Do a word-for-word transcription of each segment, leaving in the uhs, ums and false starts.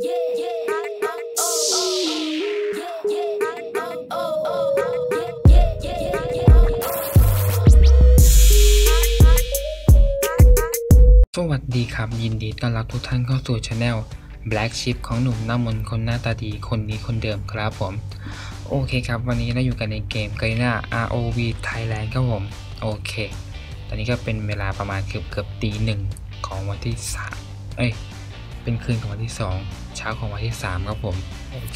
สวัสดีครับยินดีต้อนรับทุกท่านเข้าสู่ช anel Black Sheep ของหนุ่มหน้ามนต์คนหน้าตาดีคนนี้คนเดิมครับผมโอเคครับวันนี้เราอยู่กันในเกม Garena อาร์ โอ วี Thailand ครับผมโอเคตอนนี้ก็เป็นเวลาประมาณเกือบเกือบตีหนึ่งของวันที่สามเอ้ยเป็นคืนของวันที่สองเช้าของวันที่สามครับผมโอเค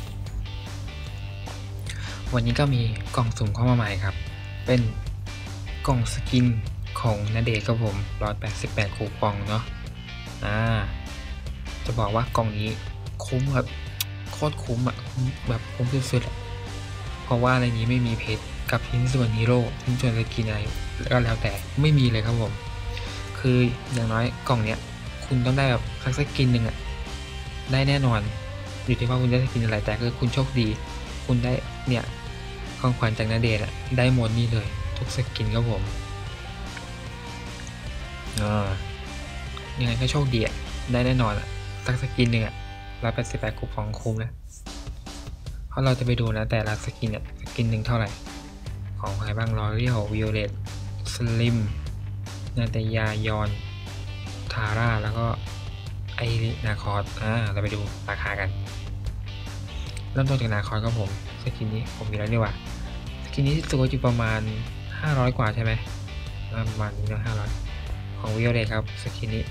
วันนี้ก็มีกล่องสุ่มเข้ามาใหม่ครับเป็นกล่องสกินของณเดชน์ครับผมหนึ่งร้อยแปดสิบแปดคูปองเนาะอ่าจะบอกว่ากล่องนี้คุ้มครับโคตรคุ้มอ่ะแบบคุ้มสุดๆอ่ะเพราะว่าในนี้ไม่มีเพชรกับชิ้นส่วนฮีโร่ชิ้นส่วนสกินอะไรก็แล้วแต่ไม่มีเลยครับผมคืออย่างน้อยกล่องเนี้ยคุณต้องได้แบบสักสกินหนึ่งอ่ะได้แน่นอนอยู่ที่ว่าคุณได้สกินอะไรแต่คือคุณโชคดีคุณได้เนี่ยของขวัญจากณเดชน์อ่ะได้หมดนี่เลยทุกสกินครับผมอ่ายังไงก็โชคดีอ่ะได้แน่นอนอ่ะสักสกินหนึ่งอ่ะร้อยแปดสิบแปดคูปองคุ้มนะเพราะเราจะไปดูนะแต่ละสกินอ่ะสกินหนึ่งเท่าไหร่ของใครบ้างรอเรียววิโอเลตสลิมนาตยายอนทาร่าแล้วก็ไอรินาคอร์อ่าเราไปดูราคากันเริ่มต้นจากนาคอร์ครับผมสกินนี้ผมมีแล้วนี่ว่าสกินนี้ตัวอยู่ประมาณห้าร้อยกว่าใช่ไหมประมาณนี้เนาะห้าร้อยของวิโอเลตครับสกินนี้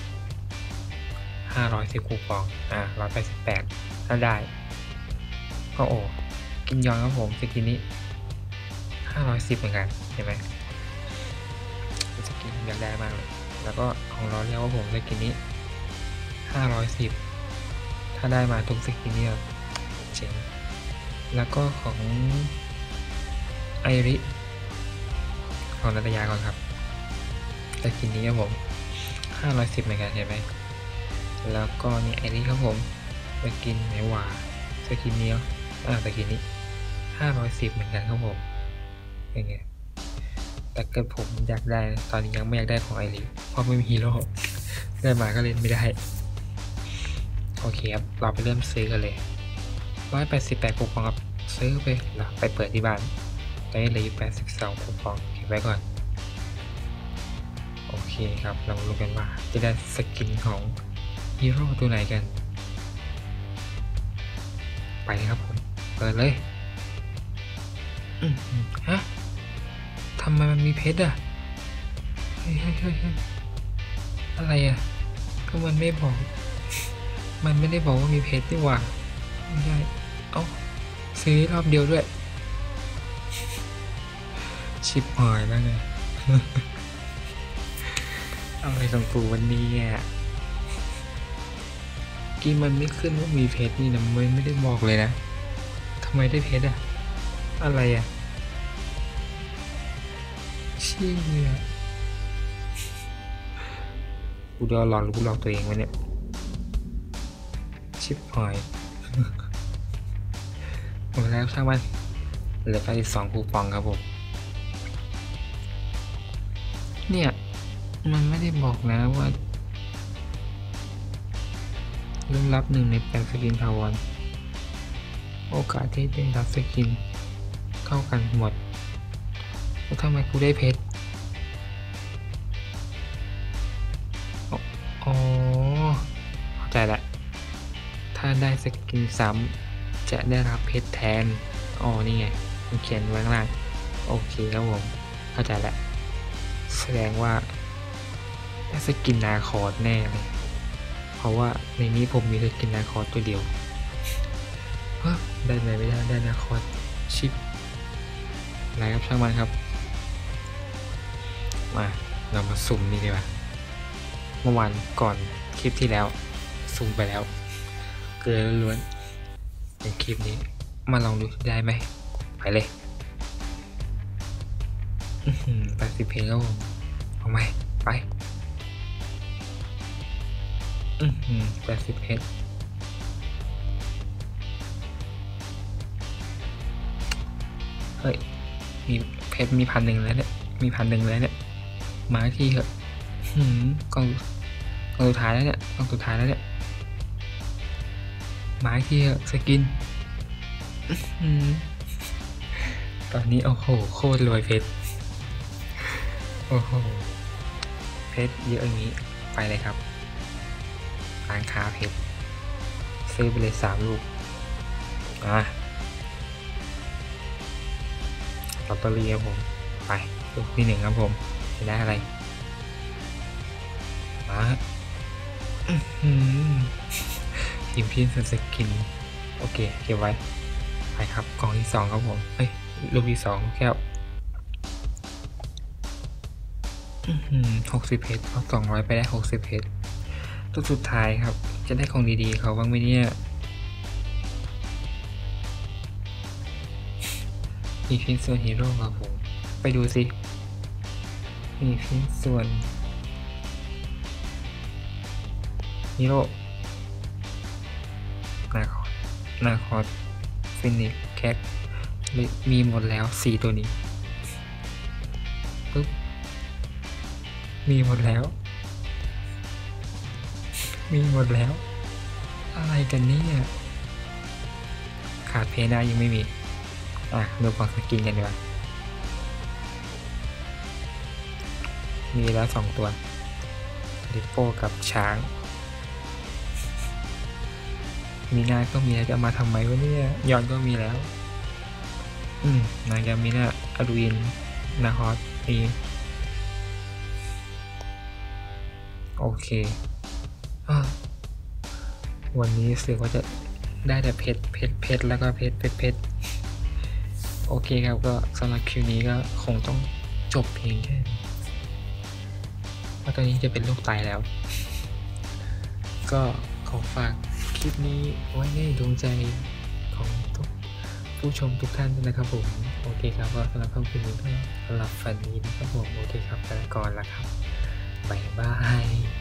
ห้าร้อยสิบคูปองอ่าหนึ่งร้อยแปดสิบแปดถ้าได้ก็โอ้กินยอนครับผมสกินนี้ห้าร้อยสิบเหมือนกันเห็นไหมสกินอยากได้มากเลยแล้วก็ของเราเรียกว่าผมสกินนี้ห้าร้อยสิบถ้าได้มาทุกสกินนี้เจ๋งแล้วก็ของไอริของนัตยาก่อนครับสกินนี้ครับผมห้าร้อยสิบเหมือนกันเห็นไหมแล้วก็นี่ไอริครับผมสกินไหนหวาสกินนี้อ่าสกินนี้ห้าร้อยสิบเหมือนกันครับผมเป็นไงแต่เกิดผมอยากได้ตอนนี้ยังไม่อยากได้ของไอริเพราะไม่มีฮีโร่ได้มาก็เล่นไม่ได้โอเคครับเราไปเริ่มซื้อกันเลยร้อยแปดสิบแปดคูปองครับซื้อไปเราไปเปิดที่บ้านตอนนี้เหลืออยู่แปดสิบสองคูปองเก็บไว้ก่อนโอเคครับเรามาดูกันว่าจะได้สกินของฮีโร่ตัวไหนกันไปเลยครับผมเปิดเลยอืมฮะทำไมมันมีเพชรอ่ะเฮ้ยเฮ้ยเฮ้ยอะไรอ่ะก็มันไม่บอกมันไม่ได้บอกว่ามีเพชรนี่หว่าไม่ใช่เอ้าซื้อรอบเดียวด้วยชิปหอยแล้วไงอะไรของกูวันนี้อ่ะกี้มันไม่ขึ้นว่ามีเพชรนี่นะไม่ไม่ได้บอกเลยนะทำไมได้เพชรอ่ะอะไรอ่ะเชี่ยกูเดาหลอกหรือกูหลอกตัวเองวะเนี่ยชิปหอยหมดแล้วช่างมันเหลือไปอีกสองคูปองครับผมเนี่ยมันไม่ได้บอกนะว่าเรื่องรับหนึ่งในแปดสกินทาวอนโอกาสที่ได้รับสกินเท่ากันหมดแล้วทำไมกูได้เพชรอ๋อเข้าใจละถ้าได้สกินซ้ำจะได้รับเพชรแทนอ๋อนี่ไงมันเขียนไว้ข้างล่างโอเคครับผมเข้าใจละแสดงว่าได้สกินนาคอร์ดแน่เลยเพราะว่าในนี้ผมมีสกินนาคอร์ดตัวเดียวเฮ้ยได้ไหมไม่ได้ได้นาคอร์ดชิปอะไรครับช่างมันครับมาเรามาสุ่มนี่ดีกว่าเมื่อวานก่อนคลิปที่แล้วสุ่มไปแล้วเกลือล้วนในคลิปนี้มาลองดูได้ไหมไปเลยแปดสิบเพลงครับผมเอาไหมไปอืมแปดสิบเพชรเฮ้ยมีเพชรมีพันหนึ่งแล้วเนี่ยมีพันหนึ่งแล้วเนี่ยมาที่เหอะหืมกล่องกล่องสุดท้ายแล้วเนี่ยกล่องสุดท้ายแล้วเนี่ยไม้ที่สกินตอนนี้โอ้โหโคตรรวยเพชรโอ้โหเพชรเยอะอย่างนี้ไปเลยครับร้านค้าเพชรซื้อไปเลยสามลูกอ่ะลอตเตอรี่ครับผมไปลูกที่หนึ่งครับผมจะได้อะไรมาทีมพินสกินโอเคเก็บไว้ไปครับกล่องที่สองครับผมเฮ้ยลูกที่สองแค่หกสิบเพชรเอาสองร้อยไปได้หกสิบเพชรตัวสุดท้ายครับจะได้ของดีๆเขาบ้างไหมเนี่ยมีพินส่วนฮีโร่ครับผมไปดูสิมีพินส่วนฮีโร่นาคอสนาคอสฟินิกแคทมีหมดแล้วสี่ตัวนี้ปึ๊บมีหมดแล้วมีหมดแล้วอะไรกันเนี่ยขาดเพน่ายังไม่มีอ่ะดูกล่องสกินกันดีกว่ามีแล้วสองตัวดิโป้กับช้างมีนาก็มีแล้วจะมาทำไมวะเนี่ยยอนก็มีแล้วอืมนางยามินาอาดูอินนาฮอสมีโอเควันนี้รู้สึกว่าจะได้แต่เพชรเพชรเพชรแล้วก็เพชรเพชรเพชรโอเคครับก็สำหรับคลิปนี้ก็คงต้องจบเพียงแค่เพราะตอนนี้จะเป็นโรคไตแล้วก็ขอฝากคลิปนี้ไว้ในดวงใจของทุกผู้ชมทุกท่านนะครับผมโอเคครับก็สำหรับคลิปนี้ก็สำหรับฝันนี้นะครับผมโอเคครับไปก่อนแล้วครับบ๊ายบาย